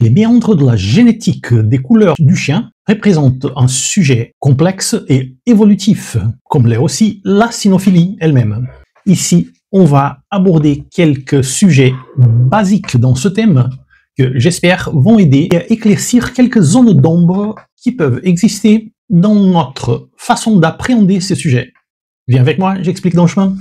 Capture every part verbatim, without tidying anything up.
Les méandres de la génétique des couleurs du chien représentent un sujet complexe et évolutif, comme l'est aussi la cynophilie elle-même. Ici, on va aborder quelques sujets basiques dans ce thème que j'espère vont aider à éclaircir quelques zones d'ombre qui peuvent exister dans notre façon d'appréhender ces sujets. Viens avec moi, j'explique dans le chemin.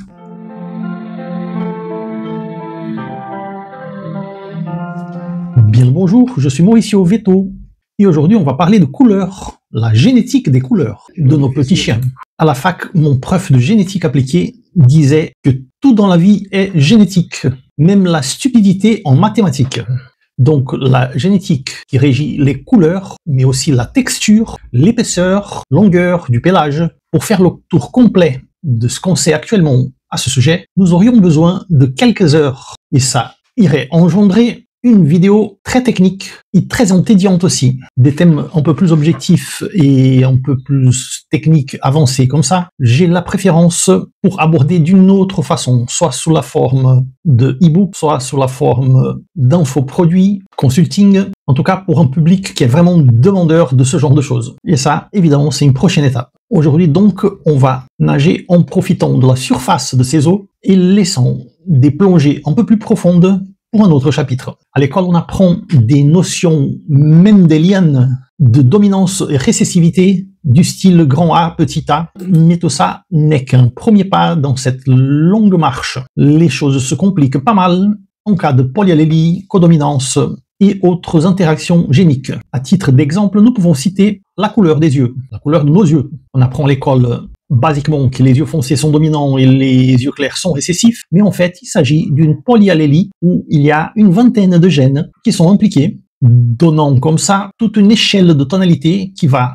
Bien le bonjour, je suis Mauricio Veto et aujourd'hui on va parler de couleurs, la génétique des couleurs de nos petits chiens. À la fac, mon prof de génétique appliquée disait que tout dans la vie est génétique, même la stupidité en mathématiques. Donc la génétique qui régit les couleurs, mais aussi la texture, l'épaisseur, longueur du pelage. Pour faire le tour complet de ce qu'on sait actuellement à ce sujet, nous aurions besoin de quelques heures. Et ça irait engendrer une vidéo très technique et très entediante aussi. Des thèmes un peu plus objectifs et un peu plus techniques avancés comme ça, j'ai la préférence pour aborder d'une autre façon, soit sous la forme de e-book, soit sous la forme d'infoproduits, consulting, en tout cas pour un public qui est vraiment demandeur de ce genre de choses. Et ça, évidemment, c'est une prochaine étape. Aujourd'hui donc, on va nager en profitant de la surface de ces eaux et laissant des plongées un peu plus profondes pour un autre chapitre. À l'école, on apprend des notions mendéliennes de dominance et récessivité du style grand A, petit a, mais tout ça n'est qu'un premier pas dans cette longue marche. Les choses se compliquent pas mal en cas de polyallélie, codominance et autres interactions géniques. À titre d'exemple, nous pouvons citer la couleur des yeux, la couleur de nos yeux. On apprend à l'école basiquement que les yeux foncés sont dominants et les yeux clairs sont récessifs, mais en fait, il s'agit d'une polyallélie où il y a une vingtaine de gènes qui sont impliqués, donnant comme ça toute une échelle de tonalité qui va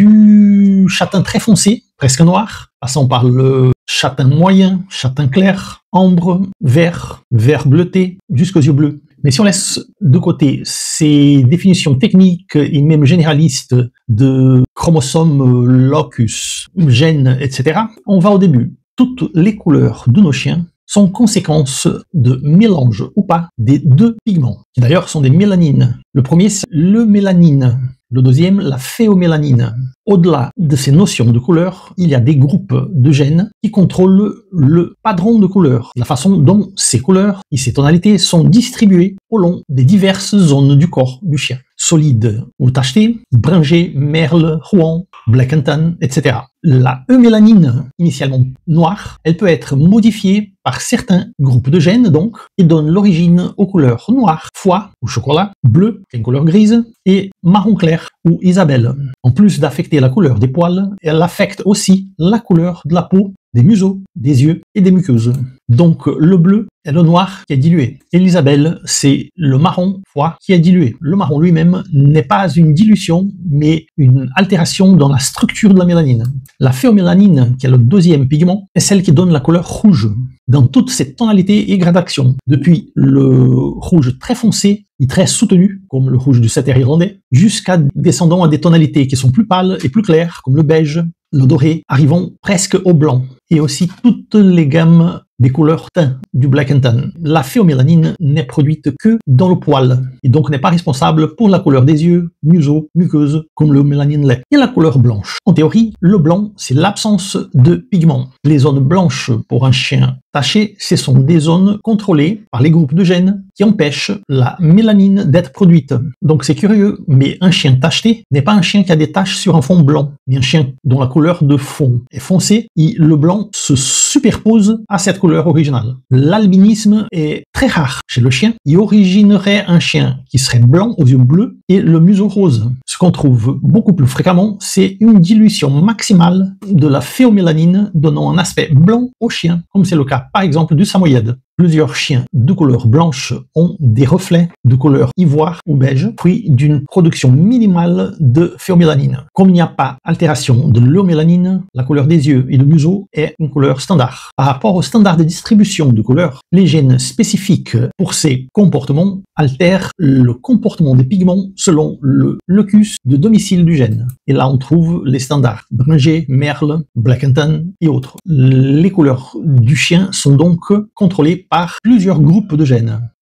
du châtain très foncé, presque noir, passant par le châtain moyen, châtain clair, ambre, vert, vert bleuté, jusqu'aux yeux bleus. Mais si on laisse de côté ces définitions techniques et même généralistes de chromosomes, locus, gènes, et cetera, on va au début. Toutes les couleurs de nos chiens sont conséquence de mélange ou pas des deux pigments, qui d'ailleurs sont des mélanines. Le premier, c'est le mélanine. Le deuxième, la phéomélanine. Au-delà de ces notions de couleur, il y a des groupes de gènes qui contrôlent le padron de couleur, la façon dont ces couleurs et ces tonalités sont distribuées au long des diverses zones du corps du chien. Solide ou tacheté, bringé, merle, rouen, black and tan, et cetera. La eumélanine, initialement noire, elle peut être modifiée par certains groupes de gènes, donc, et donne l'origine aux couleurs noire, foie ou chocolat, bleu, qui est une couleur grise, et marron clair ou Isabelle. En plus d'affecter la couleur des poils, elle affecte aussi la couleur de la peau, des museaux, des yeux et des muqueuses. Donc le bleu est le noir qui est dilué. Et l'Isabelle, c'est le marron foie qui est dilué. Le marron lui-même n'est pas une dilution, mais une altération dans la structure de la mélanine. La phéomélanine, qui est le deuxième pigment, est celle qui donne la couleur rouge, dans toutes ses tonalités et gradations, depuis le rouge très foncé et très soutenu, comme le rouge du setter irlandais, jusqu'à descendant à des tonalités qui sont plus pâles et plus claires, comme le beige, le doré, arrivant presque au blanc, et aussi toutes les gammes des couleurs teint du black and tan. La phéomélanine n'est produite que dans le poil, et donc n'est pas responsable pour la couleur des yeux, museaux, muqueuses, comme le mélanine l'est. Et la couleur blanche. En théorie, le blanc, c'est l'absence de pigments. Les zones blanches pour un chien taché, ce sont des zones contrôlées par les groupes de gènes qui empêchent la mélanine d'être produite. Donc c'est curieux, mais un chien tacheté n'est pas un chien qui a des taches sur un fond blanc, mais un chien dont la couleur de fond est foncée et le blanc se superpose à cette couleur originale. L'albinisme est très rare chez le chien et originerait un chien qui serait blanc aux yeux bleus et le museau rose. Ce qu'on trouve beaucoup plus fréquemment, c'est une dilution maximale de la phéomélanine donnant un aspect blanc au chien, comme c'est le cas par exemple du samoyède. Plusieurs chiens de couleur blanche ont des reflets de couleur ivoire ou beige, fruit d'une production minimale de phéomélanine. Comme il n'y a pas altération de l'eumélanine, la couleur des yeux et du museau est une couleur standard. Par rapport au standard de distribution de couleurs, les gènes spécifiques pour ces comportements altèrent le comportement des pigments selon le locus de domicile du gène. Et là, on trouve les standards bringé, merle, black and tan et autres. Les couleurs du chien sont donc contrôlées par plusieurs groupes de gènes.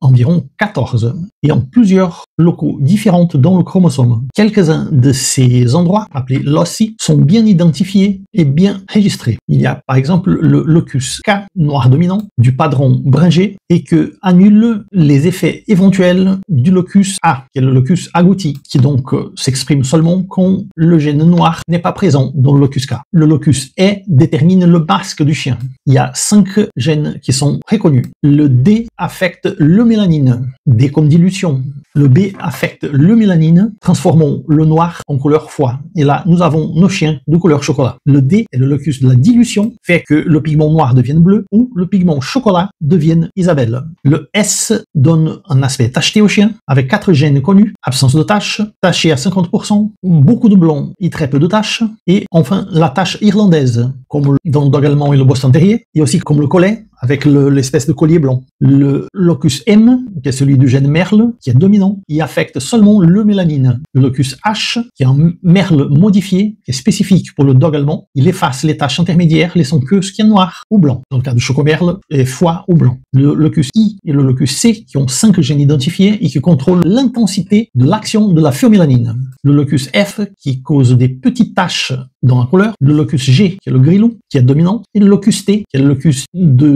environ quatorze, et en plusieurs locaux différents dans le chromosome. Quelques-uns de ces endroits, appelés loci, sont bien identifiés et bien registrés. Il y a par exemple le locus K, noir dominant, du padron bringé, et que annule les effets éventuels du locus A, qui est le locus agouti, qui donc euh, s'exprime seulement quand le gène noir n'est pas présent dans le locus K. Le locus E détermine le masque du chien. Il y a cinq gènes qui sont reconnus. Le D affecte le mélanine, D comme dilution. Le B affecte le mélanine, transformant le noir en couleur foie. Et là, nous avons nos chiens de couleur chocolat. Le D est le locus de la dilution, fait que le pigment noir devienne bleu ou le pigment chocolat devienne Isabelle. Le S donne un aspect tacheté au chien, avec quatre gènes connus, absence de taches, taché à cinquante pour cent, beaucoup de blanc et très peu de taches, et enfin la tache irlandaise, comme dans le dog allemand et le Boston Terrier, et aussi comme le collet, avec l'espèce de collier blanc. Le locus M, qui est celui du gène merle, qui est dominant, il affecte seulement le mélanine. Le locus H, qui est un merle modifié, qui est spécifique pour le dog allemand, il efface les taches intermédiaires, laissant que ce qui est noir ou blanc. Dans le cas du chocomerle, et foie ou blanc. Le locus I et le locus C, qui ont cinq gènes identifiés et qui contrôlent l'intensité de l'action de la phéomélanine. Le locus F, qui cause des petites taches dans la couleur. Le locus G, qui est le grilou, qui est dominant. Et le locus T, qui est le locus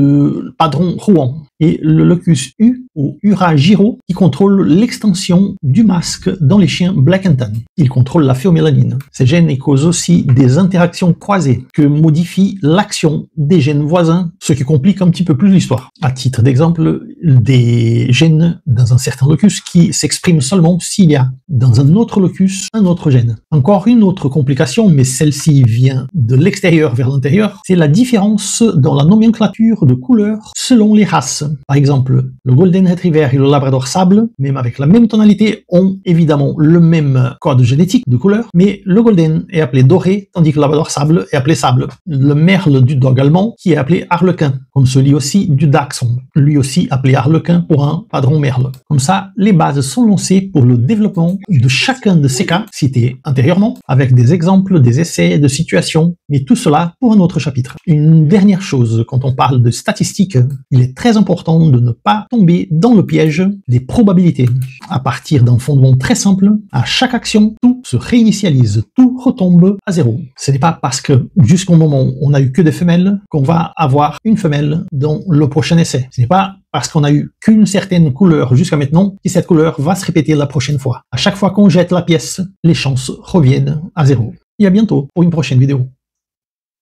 de padron Rouen. Et le locus U, ou Ura-Giro, qui contrôle l'extension du masque dans les chiens Black and Tan. Il contrôle la phéomélanine. Ces gènes causent aussi des interactions croisées que modifient l'action des gènes voisins, ce qui complique un petit peu plus l'histoire. À titre d'exemple, des gènes dans un certain locus qui s'expriment seulement s'il y a dans un autre locus un autre gène. Encore une autre complication, mais celle-ci vient de l'extérieur vers l'intérieur, c'est la différence dans la nomenclature de couleurs selon les races. Par exemple, le Golden Retriever et le Labrador Sable, même avec la même tonalité, ont évidemment le même code génétique de couleur, mais le Golden est appelé doré, tandis que le Labrador Sable est appelé sable. Le merle du dog allemand, qui est appelé harlequin, comme celui aussi du dachshund, lui aussi appelé harlequin pour un padron merle. Comme ça, les bases sont lancées pour le développement de chacun de ces cas cités antérieurement, avec des exemples, des essais, de situations, mais tout cela pour un autre chapitre. Une dernière chose, quand on parle de statistiques, il est très important de ne pas tomber dans le piège des probabilités. À partir d'un fondement très simple, à chaque action, tout se réinitialise, tout retombe à zéro. Ce n'est pas parce que jusqu'au moment où on n'a eu que des femelles qu'on va avoir une femelle dans le prochain essai. Ce n'est pas parce qu'on a eu qu'une certaine couleur jusqu'à maintenant que cette couleur va se répéter la prochaine fois. À chaque fois qu'on jette la pièce, les chances reviennent à zéro. Et à bientôt pour une prochaine vidéo.